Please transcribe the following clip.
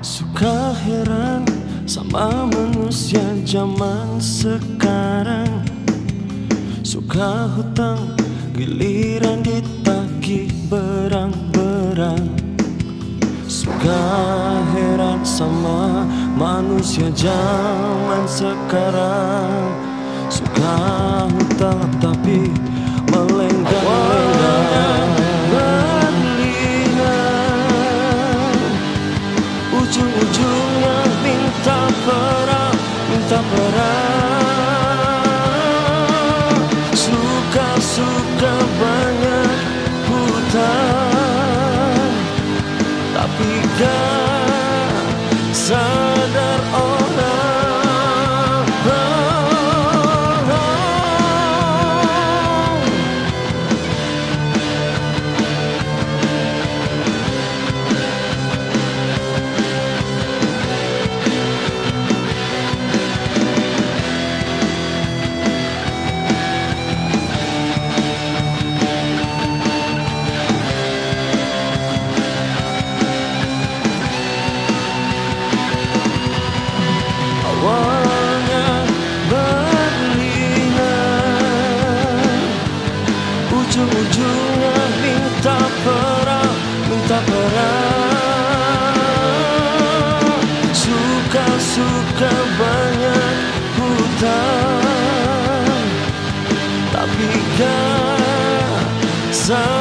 Suka heran sama manusia zaman sekarang. Suka hutang giliran ditagih berang-berang. Suka heran sama manusia zaman sekarang. Suka hutang tapi melenggang-lenggang. Ujung-ujungnya minta perang, minta perang. Suka-suka banyak hutang, tapi gak sadar orang. Awalnya berlian, ujung-ujungnya minta perang, minta perang. Suka-suka banyak hutang, tapi gak